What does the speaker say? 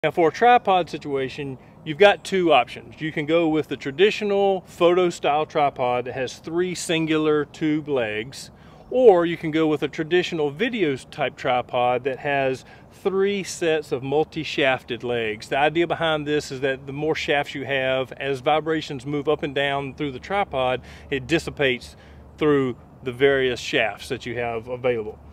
Now for a tripod situation, you've got two options. You can go with the traditional photo style tripod that has 3 singular tube legs, or you can go with a traditional video type tripod that has 3 sets of multi-shafted legs. The idea behind this is that the more shafts you have, as vibrations move up and down through the tripod, it dissipates through the various shafts that you have available.